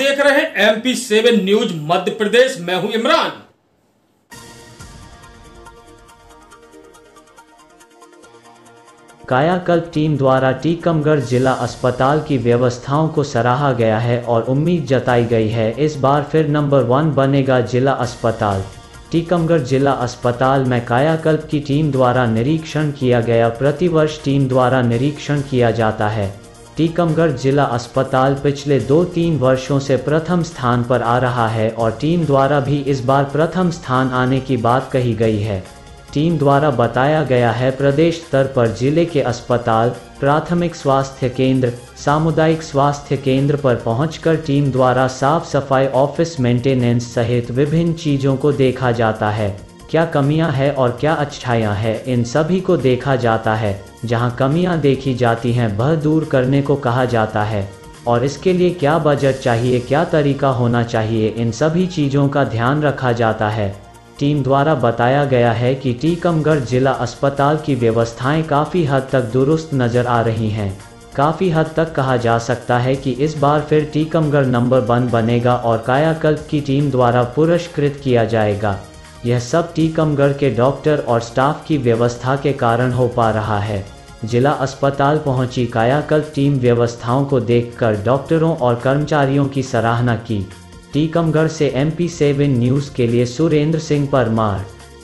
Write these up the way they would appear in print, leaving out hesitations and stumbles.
देख रहे हैं MP7 न्यूज मध्य प्रदेश। मैं हूं इमरान। कायाकल्प टीम द्वारा टीकमगढ़ जिला अस्पताल की व्यवस्थाओं को सराहा गया है और उम्मीद जताई गई है इस बार फिर नंबर 1 बनेगा जिला अस्पताल। टीकमगढ़ जिला अस्पताल में कायाकल्प की टीम द्वारा निरीक्षण किया गया। प्रतिवर्ष टीम द्वारा निरीक्षण किया जाता है। टीकमगढ़ जिला अस्पताल पिछले 2-3 वर्षों से प्रथम स्थान पर आ रहा है और टीम द्वारा भी इस बार प्रथम स्थान आने की बात कही गई है। टीम द्वारा बताया गया है प्रदेश स्तर पर जिले के अस्पताल, प्राथमिक स्वास्थ्य केंद्र, सामुदायिक स्वास्थ्य केंद्र पर पहुंचकर टीम द्वारा साफ सफाई, ऑफिस मेंटेनेंस सहित विभिन्न चीज़ों को देखा जाता है। क्या कमियां हैं और क्या अच्छाइयां हैं, इन सभी को देखा जाता है। जहां कमियां देखी जाती हैं वह दूर करने को कहा जाता है और इसके लिए क्या बजट चाहिए, क्या तरीका होना चाहिए, इन सभी चीज़ों का ध्यान रखा जाता है। टीम द्वारा बताया गया है कि टीकमगढ़ जिला अस्पताल की व्यवस्थाएं काफ़ी हद तक दुरुस्त नज़र आ रही हैं। काफ़ी हद तक कहा जा सकता है कि इस बार फिर टीकमगढ़ नंबर 1 बनेगा और कायाकल्प की टीम द्वारा पुरस्कृत किया जाएगा। यह सब टीकमगढ़ के डॉक्टर और स्टाफ की व्यवस्था के कारण हो पा रहा है। जिला अस्पताल पहुंची कायाकल्प टीम व्यवस्थाओं को देखकर डॉक्टरों और कर्मचारियों की सराहना की। टीकमगढ़ से MP7 न्यूज़ के लिए सुरेंद्र सिंह परमार।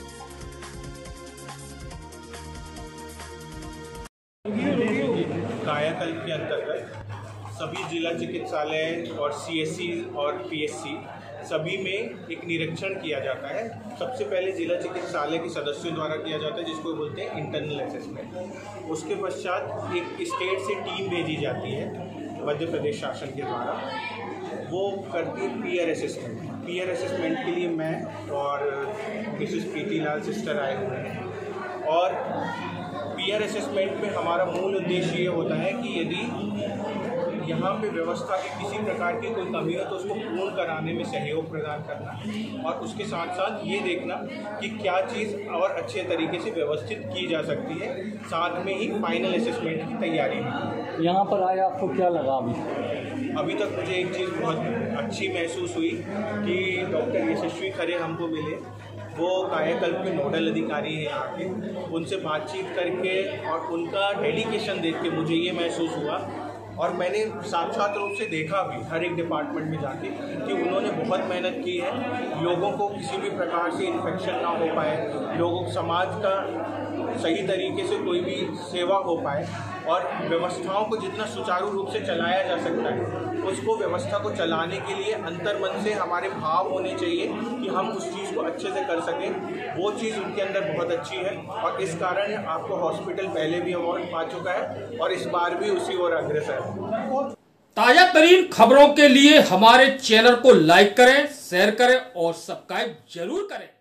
कायाकल्प के अंतर्गत सभी जिला चिकित्सालय और CSC और PSC सभी में एक निरीक्षण किया जाता है। सबसे पहले जिला चिकित्सालय के सदस्यों द्वारा किया जाता है, जिसको बोलते हैं इंटरनल असेसमेंट। उसके पश्चात एक स्टेट से टीम भेजी जाती है मध्य प्रदेश शासन के द्वारा, वो करती है पीयर असेसमेंट। पीयर असेसमेंट के लिए मैं और मिसेस प्रीति लाल सिस्टर आए हुए हैं और पीयर असेसमेंट में हमारा मूल उद्देश्य ये होता है कि यदि यहाँ पे व्यवस्था की किसी प्रकार की कोई कमी हो तो उसको पूर्ण कराने में सहयोग प्रदान करना और उसके साथ साथ ये देखना कि क्या चीज़ और अच्छे तरीके से व्यवस्थित की जा सकती है। साथ में ही फाइनल असेसमेंट की तैयारी भी। यहाँ पर आए आपको क्या लगा? अभी तक मुझे एक चीज़ बहुत अच्छी महसूस हुई कि डॉक्टर यशस्वी खरे हमको मिले। वो कायाकल्प के नोडल अधिकारी हैं यहाँ के। उनसे बातचीत करके और उनका डेडिकेशन देख के मुझे ये महसूस हुआ और मैंने साक्षात रूप से देखा भी हर एक डिपार्टमेंट में जाके कि उन्होंने बहुत मेहनत की है। लोगों को किसी भी प्रकार से इन्फेक्शन ना हो पाए, लोगों को समाज का सही तरीके से कोई भी सेवा हो पाए और व्यवस्थाओं को जितना सुचारू रूप से चलाया जा सकता है उसको व्यवस्था को चलाने के लिए अंतर्मन से हमारे भाव होने चाहिए कि हम उस चीज़ को अच्छे से कर सकें। वो चीज़ उनके अंदर बहुत अच्छी है और इस कारण आपको हॉस्पिटल पहले भी अवार्ड पा चुका है और इस बार भी उसी ओर अग्रसर है। ताजा तरीन खबरों के लिए हमारे चैनल को लाइक करें, शेयर करें और सब्सक्राइब जरूर करें।